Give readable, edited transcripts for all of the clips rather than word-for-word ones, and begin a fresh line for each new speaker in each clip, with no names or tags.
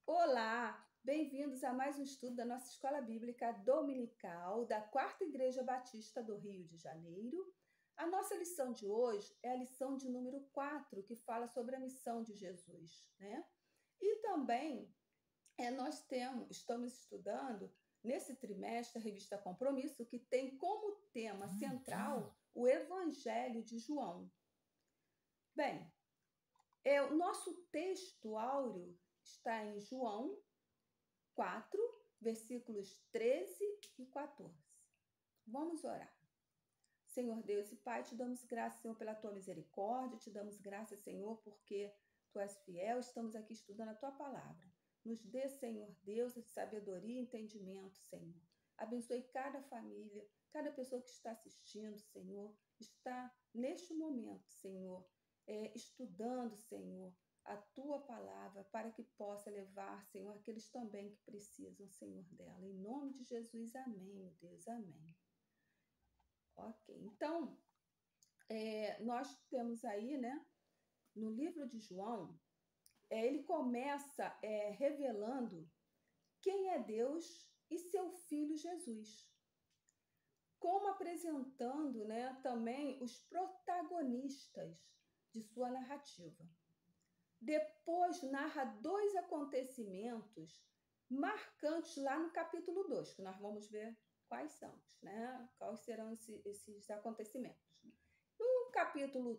Olá, bem-vindos a mais um estudo da nossa Escola Bíblica Dominical da Quarta Igreja Batista do Rio de Janeiro. A nossa lição de hoje é a lição de número 4, que fala sobre a missão de Jesus, né? E também estamos estudando nesse trimestre a revista Compromisso, que tem como tema central o Evangelho de João. Bem, o nosso texto áureo está em João 4, versículos 13 e 14. Vamos orar. Senhor Deus e Pai, te damos graças, Senhor, pela tua misericórdia, te damos graças, Senhor, porque tu és fiel, estamos aqui estudando a tua palavra. Nos dê, Senhor Deus, sabedoria e entendimento, Senhor. Abençoe cada família, cada pessoa que está assistindo, Senhor, está neste momento, Senhor, estudando, Senhor, a tua palavra para que possa levar, Senhor, aqueles também que precisam, Senhor, dela. Em nome de Jesus, amém, meu Deus, amém. Ok, então, nós temos aí, né, no livro de João, ele começa revelando quem é Deus e seu Filho Jesus, como apresentando, né, também os protagonistas de sua narrativa. Depois narra dois acontecimentos marcantes lá no capítulo 2, que nós vamos ver quais são, né? Quais serão esses acontecimentos. No capítulo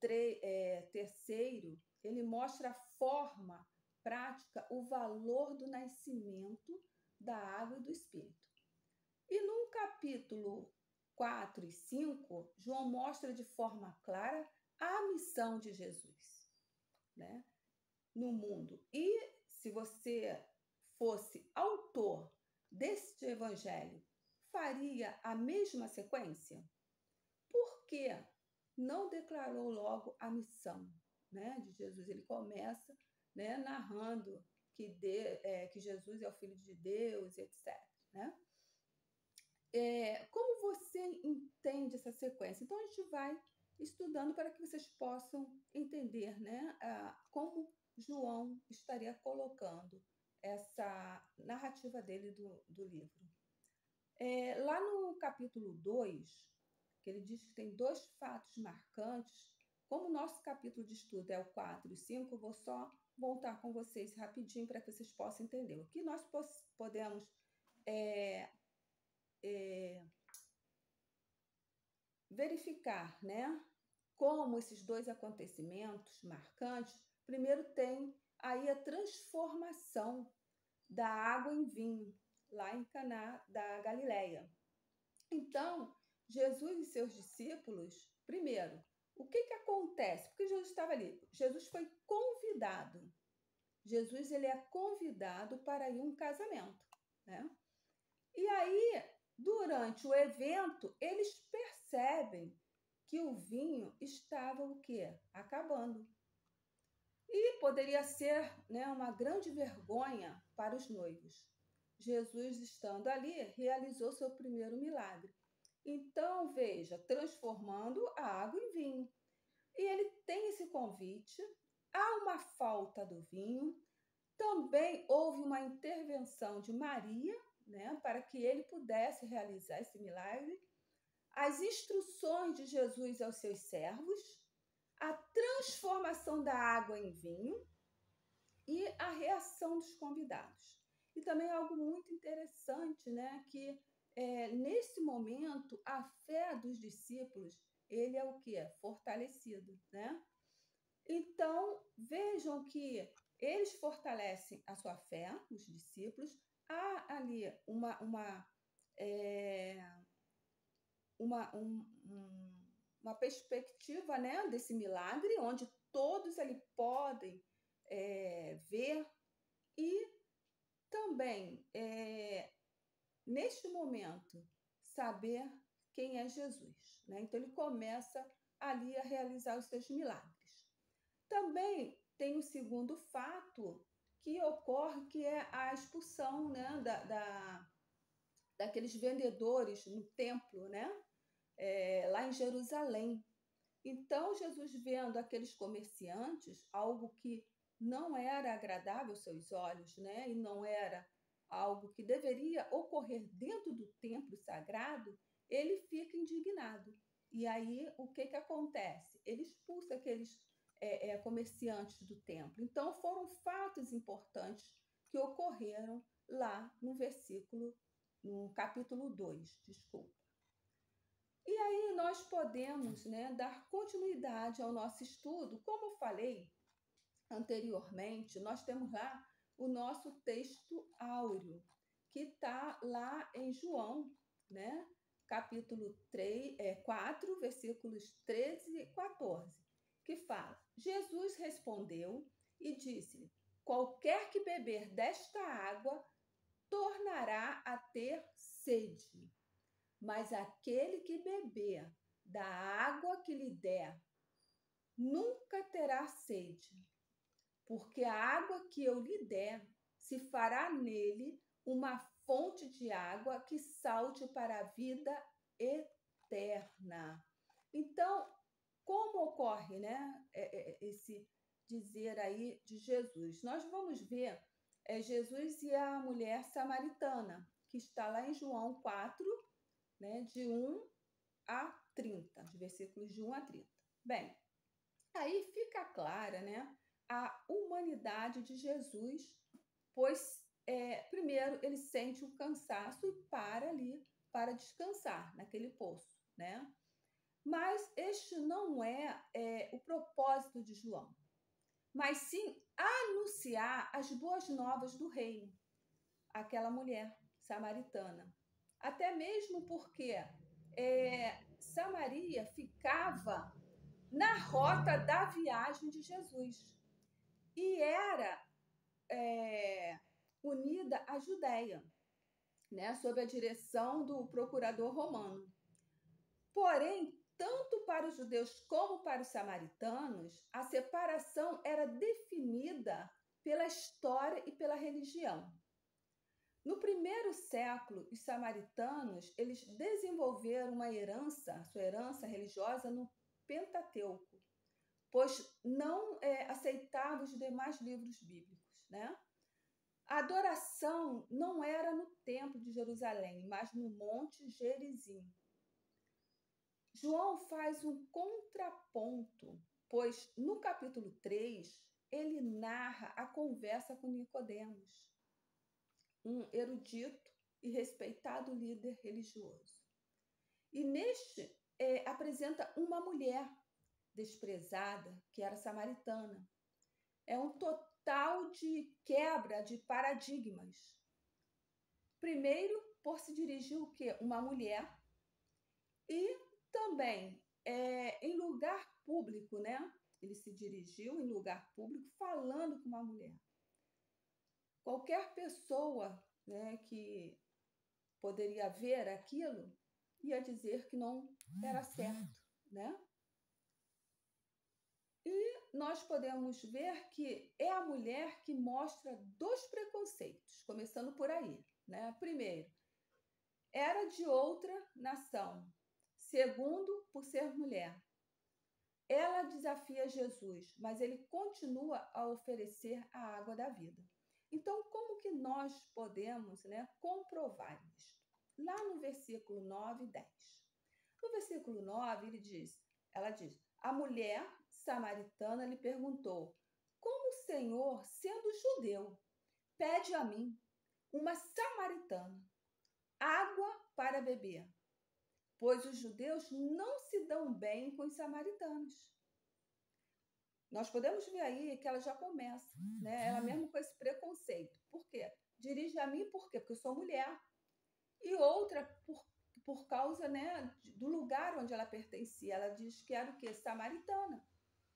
3, ele mostra a forma prática, o valor do nascimento da água e do Espírito. E no capítulo 4 e 5, João mostra de forma clara a missão de Jesus, né, no mundo. E se você fosse autor deste evangelho, faria a mesma sequência? Por que não declarou logo a missão, né, de Jesus? Ele começa, né, narrando que Jesus é o Filho de Deus, etc. Né? Como você entende essa sequência? Então, a gente vai estudando para que vocês possam entender, né, como João estaria colocando essa narrativa dele do livro. Lá no capítulo 2, que ele diz que tem dois fatos marcantes, como o nosso capítulo de estudo é o 4 e 5, eu vou só voltar com vocês rapidinho para que vocês possam entender. O que nós podemos verificar, né, como esses dois acontecimentos marcantes, primeiro tem aí a transformação da água em vinho, lá em Caná da Galileia. Então, Jesus e seus discípulos, primeiro, o que acontece? Porque Jesus estava ali, Jesus foi convidado. Jesus ele é convidado para ir a um casamento, né? E aí, durante o evento, eles percebem que o vinho estava o quê? Acabando. E poderia ser, né, uma grande vergonha para os noivos. Jesus, estando ali, realizou seu primeiro milagre. Então, veja, transformando a água em vinho. E ele tem esse convite, há uma falta do vinho, também houve uma intervenção de Maria, né, para que ele pudesse realizar esse milagre, as instruções de Jesus aos seus servos, a transformação da água em vinho e a reação dos convidados. E também algo muito interessante, né, que nesse momento a fé dos discípulos, ele é o que? Fortalecido, né? Então, vejam que eles fortalecem a sua fé, os discípulos. Há ali uma perspectiva, né, desse milagre, onde todos ali podem ver e também, neste momento, saber quem é Jesus, né? Então, ele começa ali a realizar os seus milagres. Também tem o segundo fato que ocorre, que é a expulsão, né, daqueles vendedores no templo, né, lá em Jerusalém. Então, Jesus, vendo aqueles comerciantes, algo que não era agradável aos seus olhos, né? E não era algo que deveria ocorrer dentro do templo sagrado, ele fica indignado. E aí, o que acontece? Ele expulsa aqueles comerciantes do templo. Então, foram fatos importantes que ocorreram lá no capítulo 2, desculpa. E aí nós podemos, né, dar continuidade ao nosso estudo. Como falei anteriormente, nós temos lá o nosso texto áureo, que está lá em João, né, capítulo 4, versículos 13 e 14, que fala: Jesus respondeu e disse-lhe: qualquer que beber desta água tornará a ter sede, mas aquele que beber da água que lhe der nunca terá sede, porque a água que eu lhe der se fará nele uma fonte de água que salte para a vida eterna. Então, como ocorre, né, esse dizer aí de Jesus? Nós vamos ver Jesus e a mulher samaritana, que está lá em João 4, né, de 1 a 30, os versículos de 1 a 30. Bem, aí fica clara, né, a humanidade de Jesus, pois, primeiro, ele sente um cansaço e para ali para descansar naquele poço, né? Mas este não é o propósito de João, mas sim anunciar as boas novas do reino àquela mulher samaritana. Até mesmo porque Samaria ficava na rota da viagem de Jesus e era unida à Judéia, né, sob a direção do procurador romano. Porém, tanto para os judeus como para os samaritanos, a separação era definida pela história e pela religião. No primeiro século, os samaritanos eles desenvolveram sua herança religiosa no Pentateuco, pois não aceitavam os demais livros bíblicos, né? A adoração não era no Templo de Jerusalém, mas no Monte Gerizim. João faz um contraponto, pois no capítulo 3, ele narra a conversa com Nicodemos, um erudito e respeitado líder religioso. E neste apresenta uma mulher desprezada, que era samaritana. É um total de quebra de paradigmas. Primeiro, por se dirigir o quê? Uma mulher, e também em lugar público, né? Ele se dirigiu em lugar público falando com uma mulher. Qualquer pessoa, né, que poderia ver aquilo ia dizer que não era certo, né? E nós podemos ver que é a mulher que mostra dois preconceitos, começando por aí, né? Primeiro, era de outra nação. Segundo, por ser mulher. Ela desafia Jesus, mas ele continua a oferecer a água da vida. Então, como que nós podemos, né, comprovar isso? Lá no versículo 9 e 10. No versículo 9, ela diz, a mulher samaritana lhe perguntou, como o Senhor, sendo judeu, pede a mim, uma samaritana, água para beber? Pois os judeus não se dão bem com os samaritanos. Nós podemos ver aí que ela já começa, né? Ela mesmo com esse preconceito. Por quê? Dirige a mim por quê? Porque eu sou mulher. E outra, por causa, né, do lugar onde ela pertencia. Ela diz que era o quê? Samaritana.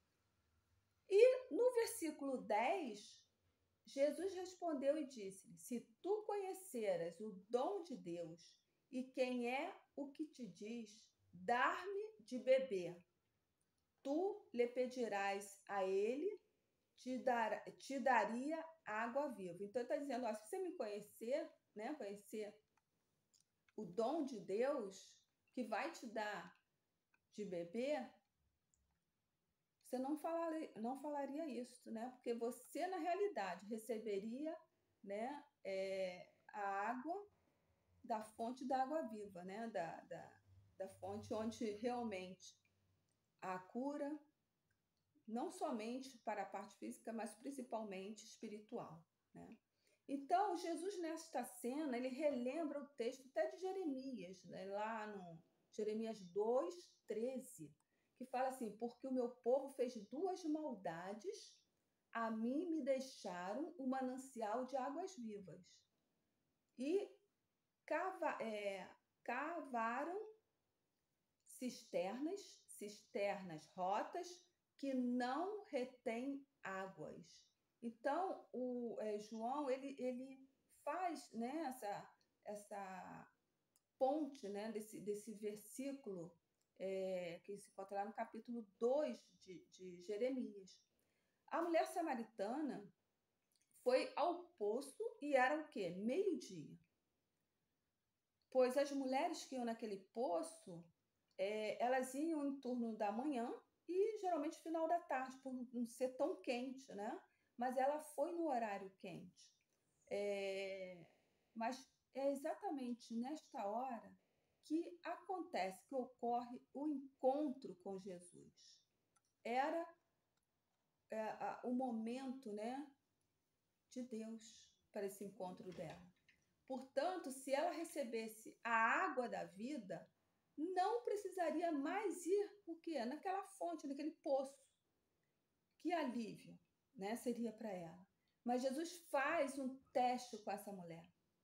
E no versículo 10, Jesus respondeu e disse-lhe, se tu conheceras o dom de Deus e quem é o que te diz, dar-me de beber, tu lhe pedirás a ele, te daria água viva. Então, ele está dizendo, ó, se você me conhecer, né, conhecer o dom de Deus, que vai te dar de beber, você não falaria isso, né? Porque você, na realidade, receberia, né, a água da fonte da água viva, né? Da fonte onde realmente há cura, não somente para a parte física, mas principalmente espiritual, né? Então, Jesus, nesta cena, ele relembra o texto até de Jeremias, né? Lá no Jeremias 2:13, que fala assim: porque o meu povo fez duas maldades, a mim me deixaram um manancial de águas vivas e cavaram cisternas rotas que não retêm águas. Então, João, ele faz, né, essa ponte, né, desse versículo que se encontra lá no capítulo 2 de Jeremias. A mulher samaritana foi ao poço e era o quê? Meio-dia. Pois as mulheres que iam naquele poço, elas iam em turno da manhã e geralmente final da tarde, por não ser tão quente, né? Mas ela foi no horário quente. Mas é exatamente nesta hora que acontece, que ocorre o encontro com Jesus. Era o momento, né, de Deus para esse encontro dela. Portanto, se ela recebesse a água da vida, não precisaria mais ir o quê? Naquela fonte, naquele poço. Que alívio, né, seria para ela. Mas Jesus faz um teste com essa mulher.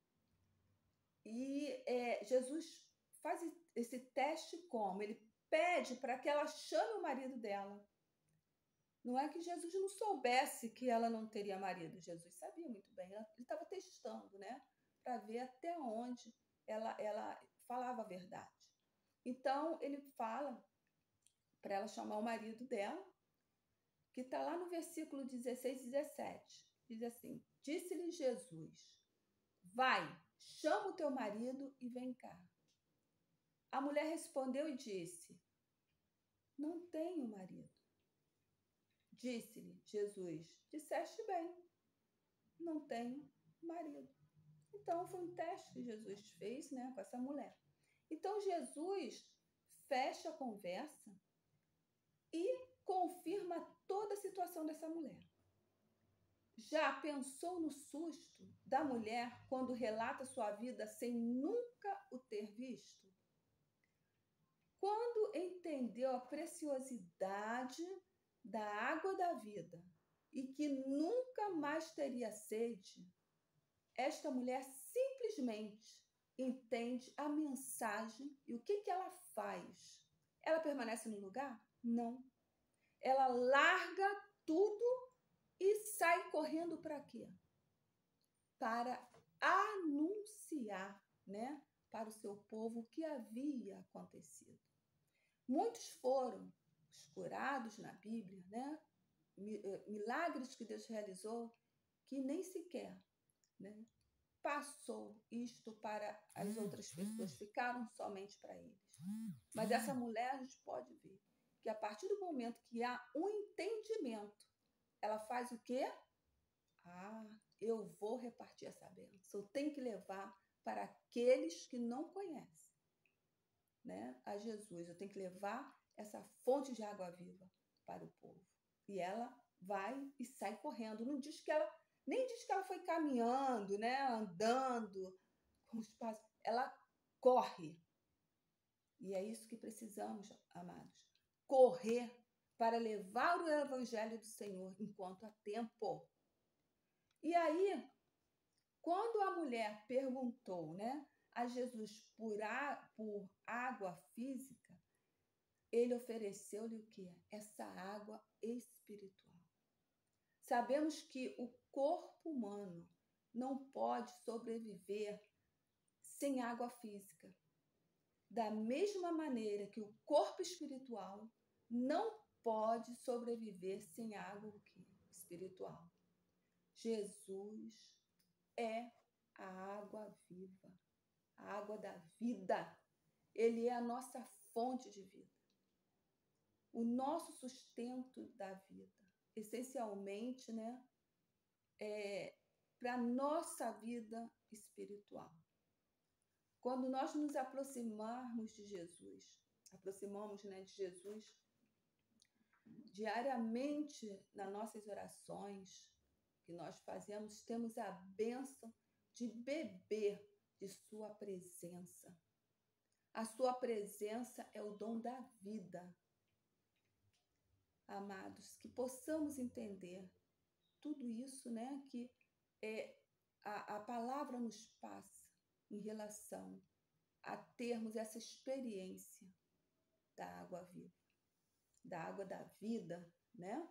E Jesus faz esse teste como? Ele pede para que ela chame o marido dela. Não é que Jesus não soubesse que ela não teria marido. Jesus sabia muito bem. Ele estava testando, né? Para ver até onde ela falava a verdade. Então, ele fala para ela chamar o marido dela, que está lá no versículo 16 e 17. Diz assim: disse-lhe Jesus: vai, chama o teu marido e vem cá. A mulher respondeu e disse: não tenho marido. Disse-lhe Jesus: disseste bem, não tenho marido. Então, foi um teste que Jesus fez, né, com essa mulher. Então, Jesus fecha a conversa e confirma toda a situação dessa mulher. Já pensou no susto da mulher quando relata sua vida sem nunca o ter visto? Quando entendeu a preciosidade da água da vida e que nunca mais teria sede, esta mulher simplesmente entende a mensagem e o que ela faz. Ela permanece no lugar? Não. Ela larga tudo e sai correndo para quê? Para anunciar, né, para o seu povo o que havia acontecido. Muitos foram os curados na Bíblia, né? Milagres que Deus realizou que nem sequer, né, passou isto para as outras pessoas, ficaram somente para eles. Mas essa mulher, a gente pode ver que a partir do momento que há um entendimento, ela faz o quê? Eu vou repartir essa bênção, eu tenho que levar para aqueles que não conhecem, né, a Jesus. Eu tenho que levar essa fonte de água viva para o povo. E ela vai e sai correndo. Não diz que ela, nem diz que ela foi caminhando, né, andando com os passos. Ela corre. E é isso que precisamos, amados. Correr para levar o evangelho do Senhor enquanto há tempo. E aí, quando a mulher perguntou, né, a Jesus por água física, ele ofereceu-lhe o quê? Essa água espiritual. Sabemos que o corpo humano não pode sobreviver sem água física. Da mesma maneira que o corpo espiritual não pode sobreviver sem água espiritual. Jesus é a água viva, a água da vida. Ele é a nossa fonte de vida. o nosso sustento da vida, essencialmente, né, para a nossa vida espiritual. Quando nós nos aproximamos de Jesus, né, de Jesus diariamente nas nossas orações que nós fazemos, temos a bênção de beber de sua presença. A sua presença é o dom da vida. Amados, que possamos entender tudo isso, né, que a palavra nos passa em relação a termos essa experiência da água viva, da água da vida, né?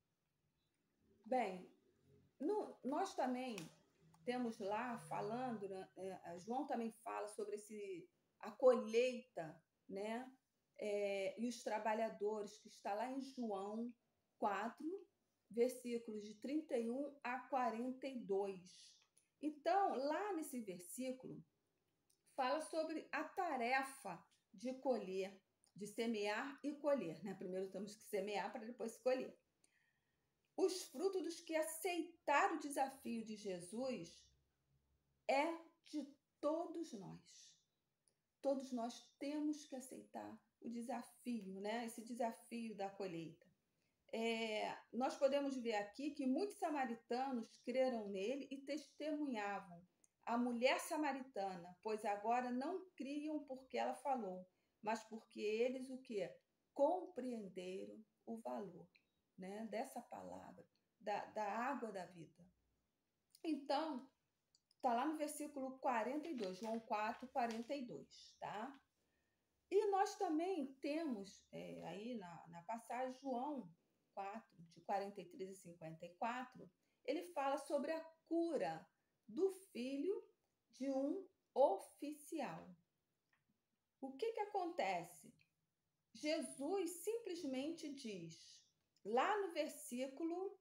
Bem, nós também temos lá falando, né, João também fala sobre a colheita, né? E os trabalhadores, que está lá em João 4, versículos de 31 a 42. Então, lá nesse versículo, fala sobre a tarefa de colher, de semear e colher, né? Primeiro temos que semear para depois colher. Os frutos dos que aceitaram o desafio de Jesus é de todos nós. Todos nós temos que aceitar o desafio, né? Esse desafio da colheita. Nós podemos ver aqui que muitos samaritanos creram nele e testemunhavam a mulher samaritana, pois agora não criam porque ela falou, mas porque eles o quê? Compreenderam o valor, né, dessa palavra, da água da vida. Então, está lá no versículo 42, João 4, 42, tá? E nós também temos aí na passagem João 4, de 43 a 54, ele fala sobre a cura do filho de um oficial. O que acontece? Jesus simplesmente diz, lá no versículo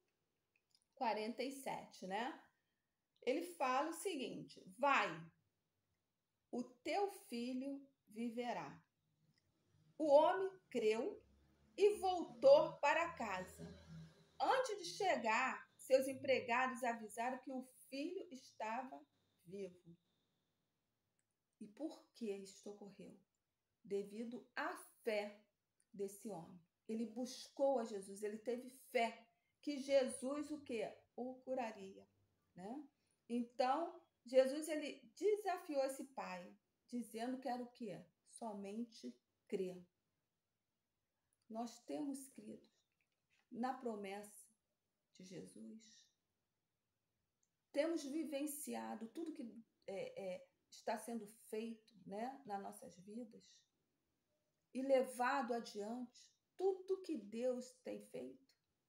47, né? Ele fala o seguinte: vai, o teu filho viverá. O homem creu e voltou para casa. Antes de chegar, seus empregados avisaram que o filho estava vivo. E por que isto ocorreu? Devido à fé desse homem. Ele buscou a Jesus, ele teve fé que Jesus o quê? O curaria, né? Então, Jesus ele desafiou esse pai, dizendo que era o quê? Somente crer. Nós temos crido na promessa de Jesus. Temos vivenciado tudo que está sendo feito, né, nas nossas vidas e levado adiante tudo que Deus tem feito.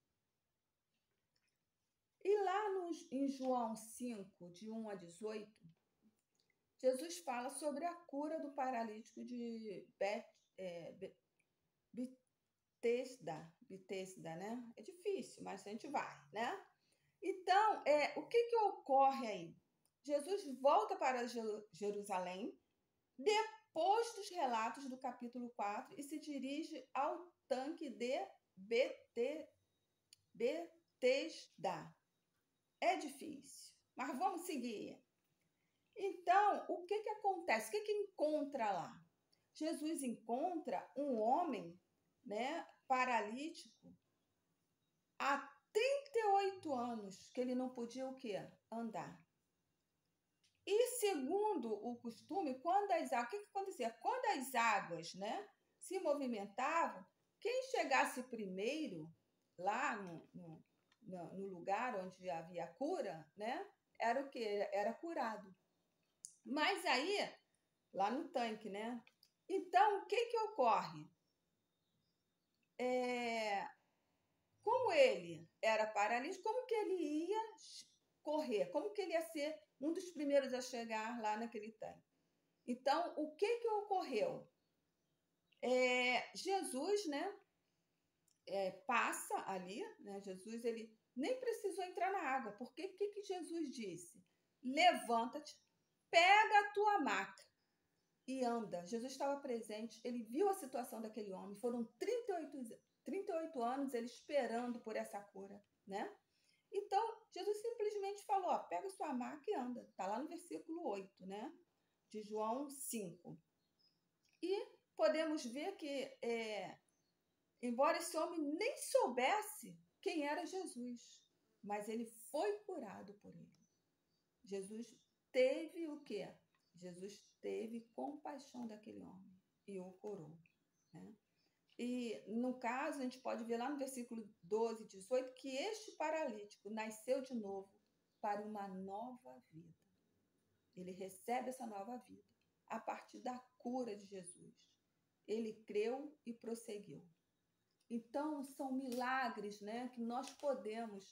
E lá em João 5, de 1 a 18, Jesus fala sobre a cura do paralítico de Betesda, né? É difícil, mas a gente vai, né? Então, o que ocorre aí? Jesus volta para Jerusalém, depois dos relatos do capítulo 4, e se dirige ao tanque de Betesda. É difícil, mas vamos seguir. Então, o que acontece? O que encontra lá? Jesus encontra um homem, né, paralítico, há 38 anos, que ele não podia o quê? Andar. E segundo o costume, quando as águas, o que acontecia? Quando as águas, né, se movimentavam, quem chegasse primeiro lá no lugar onde havia a cura, né, era o quê? Era curado. Mas aí, lá no tanque, né? Então, o que ocorre? Como ele era paralítico, como que ele ia correr? Como que ele ia ser um dos primeiros a chegar lá naquele tanque? Então, o que ocorreu? Jesus, né, passa ali, né? Jesus, ele nem precisou entrar na água, porque o que Jesus disse? Levanta-te, pega a tua maca e anda. Jesus estava presente, ele viu a situação daquele homem, foram 38 38 anos ele esperando por essa cura, né? Então, Jesus simplesmente falou, ó, pega sua maca e anda. Está lá no versículo 8, né? De João 5. E podemos ver que, embora esse homem nem soubesse quem era Jesus, mas ele foi curado por ele. Jesus teve o quê? Jesus teve compaixão daquele homem e o curou, né? E, no caso, a gente pode ver lá no versículo 12 e 18 que este paralítico nasceu de novo para uma nova vida. Ele recebe essa nova vida a partir da cura de Jesus. Ele creu e prosseguiu. Então, são milagres, né, que nós podemos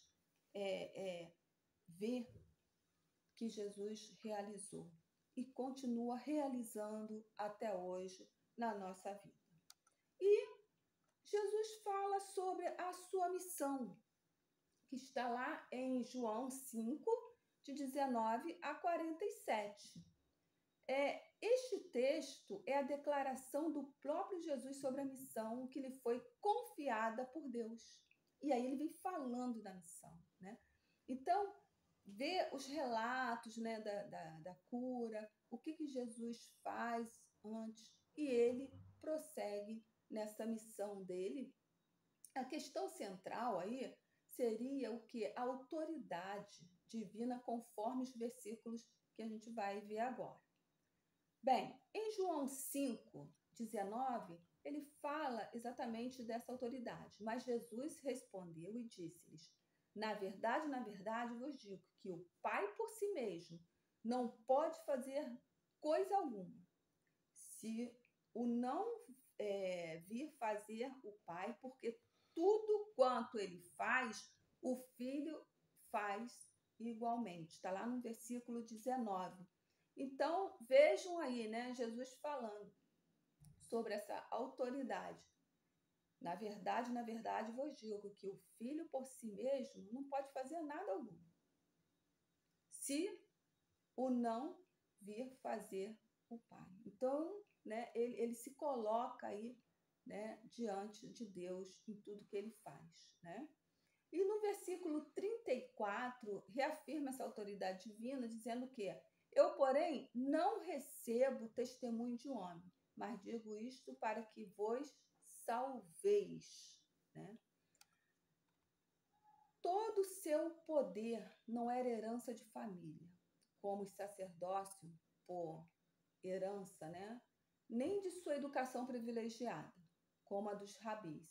ver que Jesus realizou e continua realizando até hoje na nossa vida. E Jesus fala sobre a sua missão, que está lá em João 5, de 19 a 47. Este texto é a declaração do próprio Jesus sobre a missão que lhe foi confiada por Deus. E aí ele vem falando da missão, né? Então, ver os relatos, né, da cura, o que Jesus faz antes, e ele prossegue nessa missão dele. A questão central aí seria o que? A autoridade divina, conforme os versículos que a gente vai ver agora. Bem, em João 5, 19, ele fala exatamente dessa autoridade. Mas Jesus respondeu e disse-lhes: na verdade, vos digo que o Pai por si mesmo não pode fazer coisa alguma, se o não vir fazer o Pai, porque tudo quanto ele faz, o Filho faz igualmente. Está lá no versículo 19. Então, vejam aí, né, Jesus falando sobre essa autoridade. Na verdade, vos digo que o Filho por si mesmo não pode fazer nada algum, se o não vir fazer o Pai. Então, né, ele se coloca aí, né, diante de Deus em tudo que ele faz, né? E no versículo 34, reafirma essa autoridade divina, dizendo que eu, porém, não recebo testemunho de homem, mas digo isto para que vos salveis, né? Todo o seu poder não era herança de família, como o sacerdócio por herança, né? Nem de sua educação privilegiada, como a dos rabis.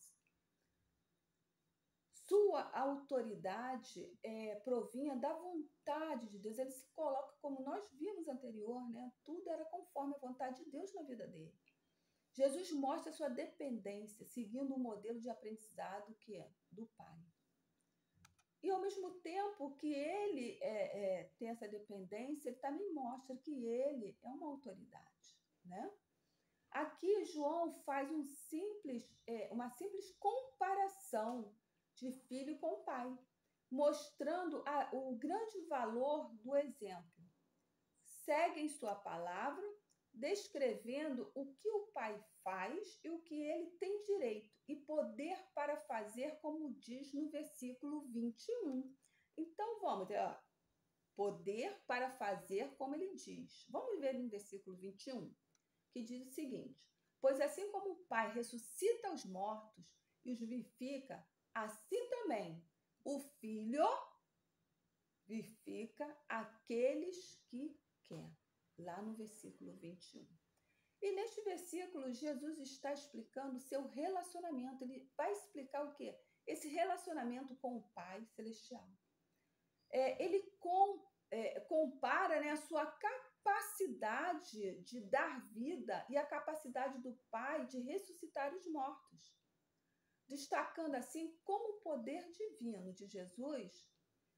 Sua autoridade provinha da vontade de Deus. Ele se coloca, como nós vimos anterior, né? Tudo era conforme a vontade de Deus na vida dele. Jesus mostra sua dependência, seguindo o modelo de aprendizado que é do Pai. E, ao mesmo tempo que ele tem essa dependência, ele também mostra que ele é uma autoridade, né? Aqui, João faz uma simples comparação de filho com pai, mostrando o grande valor do exemplo. Seguem sua palavra, descrevendo o que o pai faz e o que ele tem direito e poder para fazer, como diz no versículo 21. Então, vamos ver, ó, poder para fazer como ele diz. Vamos ver no versículo 21, que diz o seguinte: pois assim como o Pai ressuscita os mortos e os vivifica, assim também o Filho vivifica aqueles que quer. Lá no versículo 21. E neste versículo, Jesus está explicando o seu relacionamento. Ele vai explicar o quê? Esse relacionamento com o Pai Celestial. Ele compara, né, a sua capacidade de dar vida e a capacidade do Pai de ressuscitar os mortos, destacando assim como o poder divino de Jesus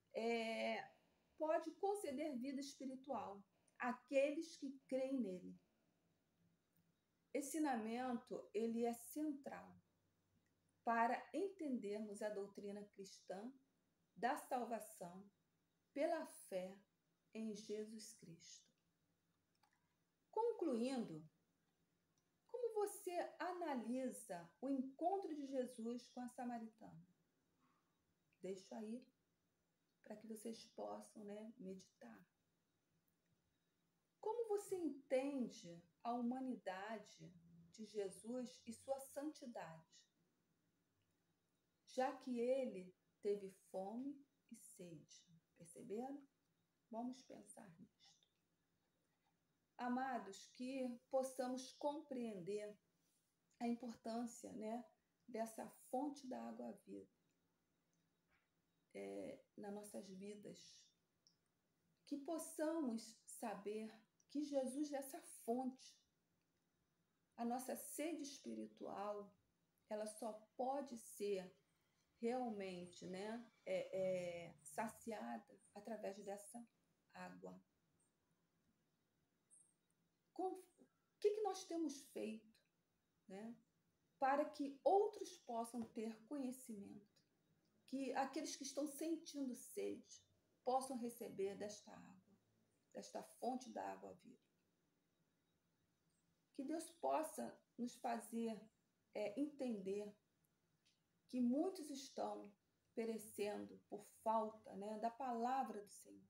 pode conceder vida espiritual àqueles que creem nele. Esse ensinamento ele é central para entendermos a doutrina cristã da salvação pela fé em Jesus Cristo. Concluindo, como você analisa o encontro de Jesus com a samaritana? Deixo aí para que vocês possam, meditar. Como você entende a humanidade de Jesus e sua santidade? Já que ele teve fome e sede. Perceberam? Vamos pensar nisto. Amados, que possamos compreender a importância, dessa fonte da água viva nas nossas vidas. Que possamos saber que Jesus é essa fonte. A nossa sede espiritual, ela só pode ser realmente saciada através dessa água. O que nós temos feito, para que outros possam ter conhecimento, que aqueles que estão sentindo sede possam receber desta água, desta fonte da água viva? Que Deus possa nos fazer entender que muitos estão perecendo por falta, da palavra do Senhor.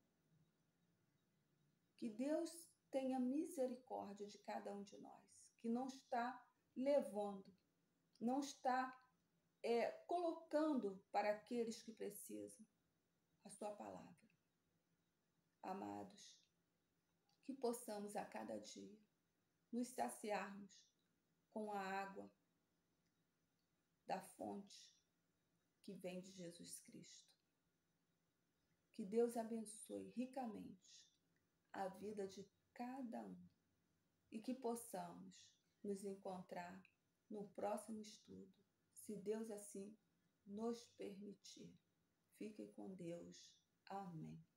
Que Deus tenha misericórdia de cada um de nós, que não está levando, não está colocando para aqueles que precisam a sua palavra. Amados, que possamos a cada dia nos saciarmos com a água da fonte que vem de Jesus Cristo. Que Deus abençoe ricamente a vida de cada um e que possamos nos encontrar no próximo estudo, se Deus assim nos permitir. Fiquem com Deus. Amém.